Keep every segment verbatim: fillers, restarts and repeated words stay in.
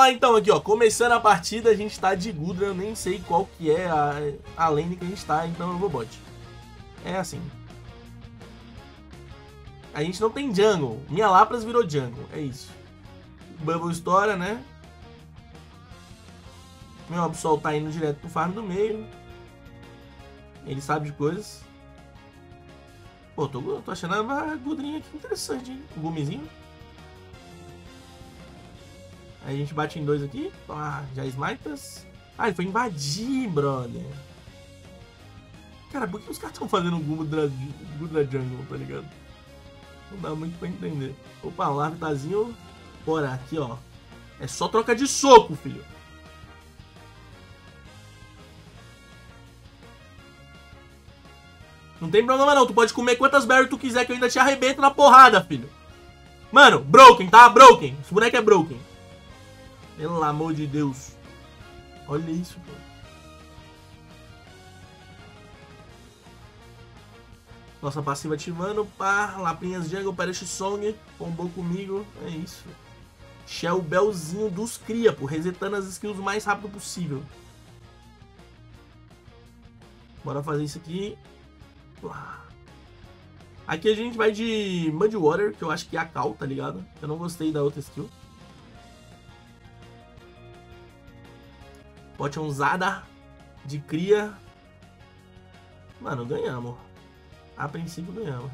lá então aqui, ó. Começando a partida, a gente tá de Gudra. Eu nem sei qual que é a, a lane que a gente tá, então eu vou bot. É assim. A gente não tem jungle. Minha Lapras virou jungle, é isso. Bubble estoura, né? Meu Absol tá indo direto pro farm do meio. Ele sabe de coisas. Pô, tô, tô achando a Gudrinha aqui interessante, hein? O gumizinho. Aí a gente bate em dois aqui. Ah, já smitas. Ah, ele foi invadir, brother. Cara, por que os caras estão fazendo um Gudra, Gudra Jungle, tá ligado? Não dá muito pra entender. Opa, um Larvitazinho. Bora, aqui, ó. É só troca de soco, filho. Não tem problema não, tu pode comer quantas berries tu quiser que eu ainda te arrebento na porrada, filho. Mano, broken, tá? Broken. Esse boneco é broken. Pelo amor de Deus. Olha isso, pô. Nossa passiva ativando. Pá, Lapinhas Jungle, Perish Song. Combou comigo. É isso. Shell Bellzinho dos cria, pô. Resetando as skills o mais rápido possível. Bora fazer isso aqui. Aqui a gente vai de Mudwater, que eu acho que é a Cal, tá ligado? Eu não gostei da outra skill. Potionzada de cria. Mano, ganhamos. A princípio ganhamos.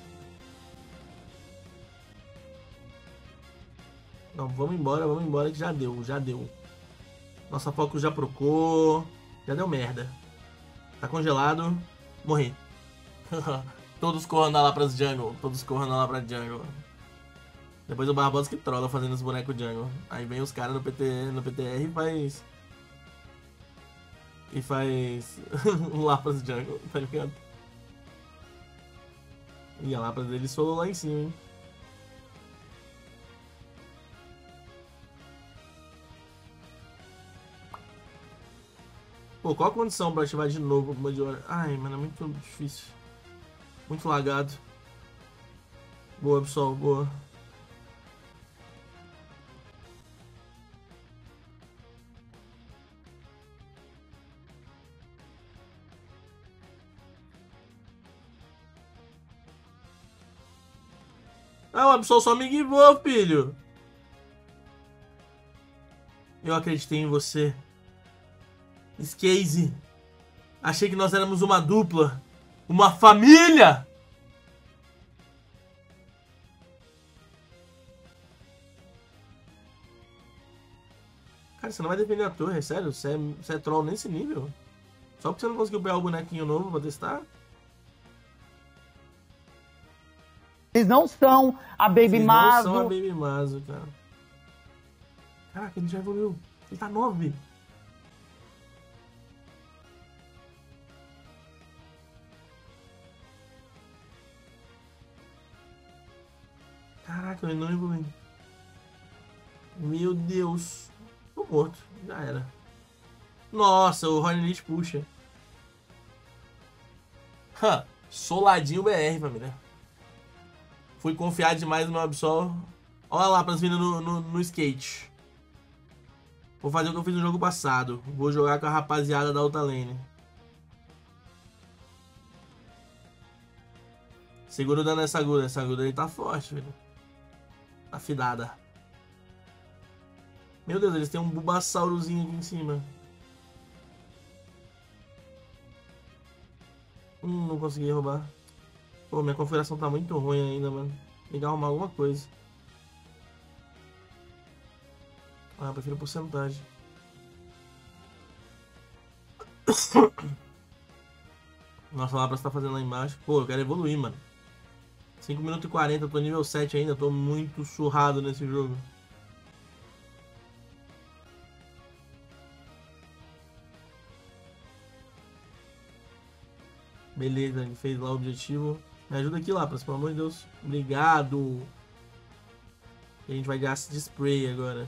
Não, vamos embora, vamos embora que já deu, já deu. Nossa Focus já procou. Já deu merda. Tá congelado. Morri. Todos corram lá pra jungle. Todos corram lá pra jungle. Depois o Barbosa que trola fazendo os bonecos jungle. Aí vem os caras no, P T, no P T R e faz... E faz... um Lapras jungle, tá ligado? E a Lapras dele solou lá em cima, hein? Pô, qual a condição pra ativar de novo o Mudwater? Ai, mano, é muito difícil. Muito lagado. Boa, pessoal, boa. Ah, o Absol só me guivou, filho. Eu acreditei em você. Scazy. Achei que nós éramos uma dupla. Uma família! Cara, você não vai defender a torre, é sério? Você é, você é troll nesse nível? Só porque você não conseguiu pegar o bonequinho novo pra testar? Eles não são a Baby Mazo. Eles não são a Baby Mazo, cara. Caraca, ele já evoluiu. Ele tá nove. Caraca, ele não evoluiu. Meu Deus. Tô morto. Já era. Nossa, o Hornet puxa. Huh. Soladinho B R, família. Fui confiar demais no meu Absol. Olha lá, Lapras vindo no, no, no skate. Vou fazer o que eu fiz no jogo passado. Vou jogar com a rapaziada da outra lane. Segura o dano nessa aguda. Essa aguda aí tá forte, velho. Tá fidada. Meu Deus, eles têm um Bulbasaurozinho aqui em cima. Hum, não consegui roubar. Pô, minha configuração tá muito ruim ainda, mano. Tem que arrumar alguma coisa. Ah, eu prefiro porcentagem. Nossa, lá pra você tá fazendo lá embaixo. Pô, eu quero evoluir, mano. cinco minutos e quarenta, eu tô nível sete ainda. Tô muito surrado nesse jogo. Beleza, ele fez lá o objetivo. Me ajuda aqui, Lapras, pelo amor de Deus. Obrigado. E a gente vai de Acid Spray agora.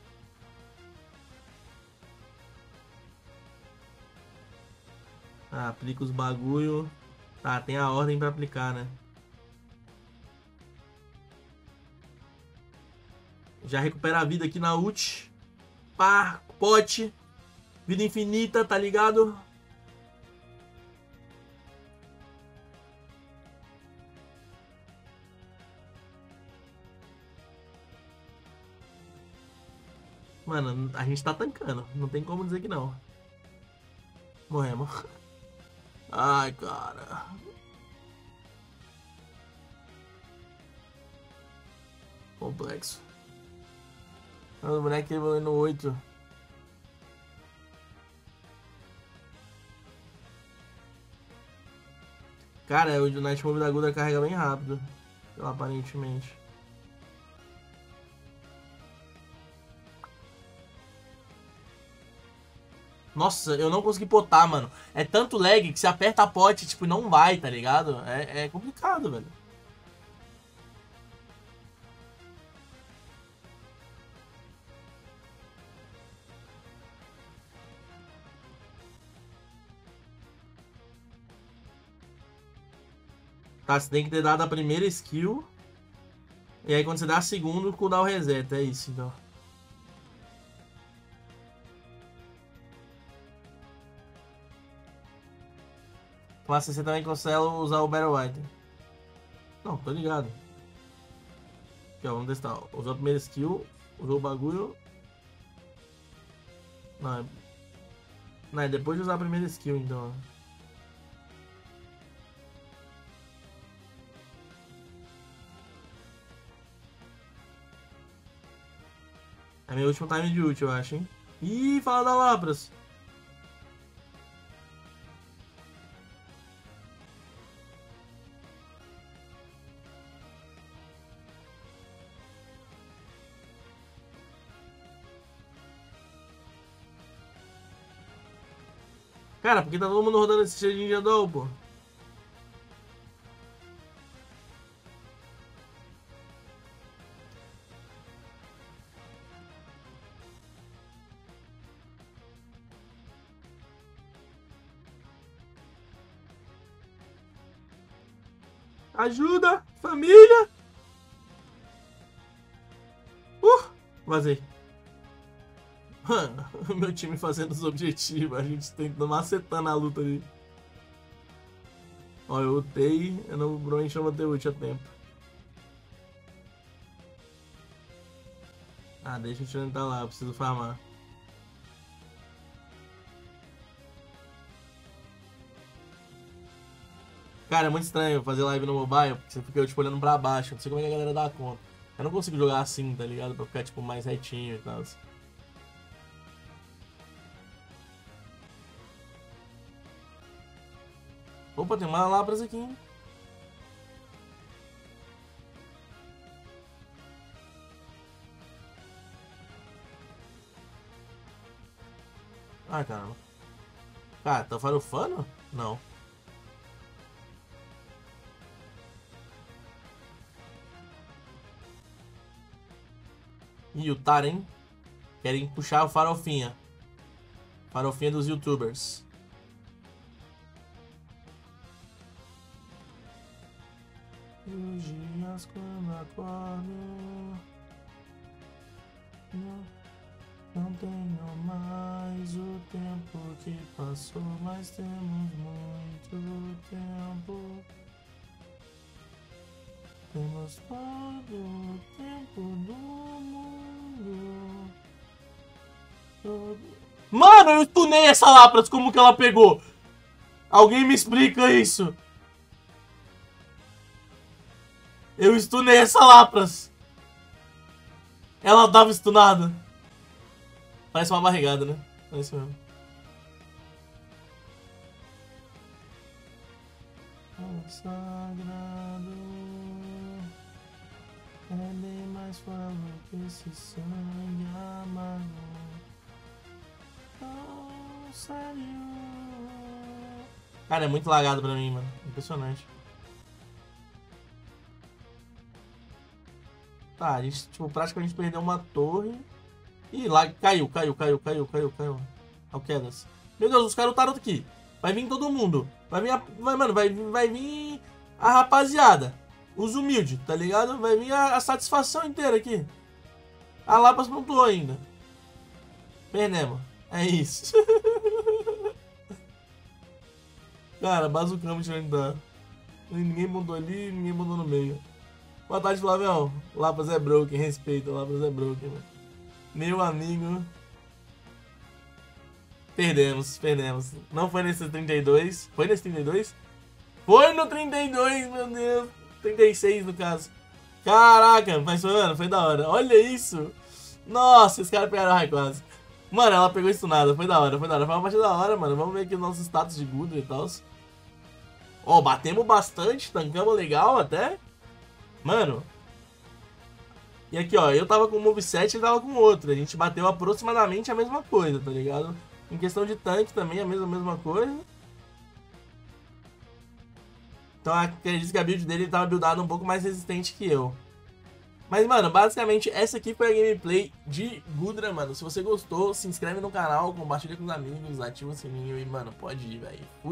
Ah, aplica os bagulho. Tá, tem a ordem pra aplicar, né? Já recupera a vida aqui na ult. Pá, pote. Vida infinita, tá ligado? Mano, a gente tá tancando. Não tem como dizer que não. Morremos. Ai, cara. Complexo. O boneco evoluiu no oito. Cara, o Night Move da Gulda carrega bem rápido. Aparentemente. Nossa, eu não consegui potar, mano. É tanto lag que você aperta a pote, tipo, não vai, tá ligado? É, é complicado, velho. Tá, você tem que ter dado a primeira skill. E aí quando você dá a segunda, o cooldown reseta. É isso, então. Mas você também consegue usar o Battle Item. Não, tô ligado. Aqui, ó, vamos testar. Usou a primeira skill, usou o bagulho. Não, é... Não, é depois de usar a primeira skill, então. É meu último time de ult, eu acho, hein? Ih, fala da Lapras. Cara, porque tá todo mundo rodando esse cheirinho de Adol, pô. Ajuda, família. Uh, vazei. Mano, o meu time fazendo os objetivos, a gente tentando macetando a luta ali. Ó, eu ultei, eu não, provavelmente não vou ter ult a tempo. Ah, deixa eu tentar lá, eu preciso farmar. Cara, é muito estranho fazer live no mobile, porque você fica tipo, olhando pra baixo, não sei como é que a galera dá conta. Eu não consigo jogar assim, tá ligado? Pra ficar tipo mais retinho e tal. Opa, tem uma Lapras aqui, hein? Ai, caramba. Cara, tá farofando? Não. E o Taren querem puxar o farofinha. Farofinha dos youtubers. E os dias quando acordo, não, não tenho mais o tempo que passou, mas temos muito tempo. Temos todo o tempo do mundo. Todo... Mano, eu stunei essa Lapras, como que ela pegou? Alguém me explica isso. Eu stunei essa Lapras. Ela tava stunada. Parece uma barrigada, né? É isso mesmo. O sagrado é bem mais forte que esse sangue amargo. Oh, sério. Cara, é muito lagado pra mim, mano. Impressionante. Tá, a gente, tipo, praticamente perdeu uma torre. Ih, lá, caiu, caiu, caiu, caiu, caiu, caiu. Alquedas. Meu Deus, os caras lutaram aqui. Vai vir todo mundo. Vai vir a... Vai, mano, vai, vai vir a rapaziada. Os humildes, tá ligado? Vai vir a, a satisfação inteira aqui. A Lapras pontuou ainda. Perdemos. É isso. Cara, bazucamos onde tá. Ninguém mandou ali, ninguém mandou no meio. Boa tarde, Flavião. Lapas é broken, respeita. Lapas é broken, mano. Meu amigo. Perdemos, perdemos. Não foi nesse trinta e dois. Foi nesse trinta e dois? Foi no trinta e dois, meu Deus. trinta e seis no caso. Caraca, mas foi, mano, foi da hora. Olha isso. Nossa, esse cara pegaram o Rayquaza. Mano, ela pegou isso nada. Foi da hora, foi da hora. Foi uma partida da hora, mano. Vamos ver aqui os nossos status de Gudra e tal. Ó, batemos bastante, tancamos legal até. Mano. E aqui, ó, eu tava com um moveset e ele tava com outro. A gente bateu aproximadamente a mesma coisa, tá ligado? Em questão de tanque também, a mesma, mesma coisa. Então acredito que a build dele tava buildada um pouco mais resistente que eu. Mas, mano, basicamente essa aqui foi a gameplay de Gudra, mano. Se você gostou, se inscreve no canal, compartilha com os amigos, ativa o sininho e, mano, pode ir, velho.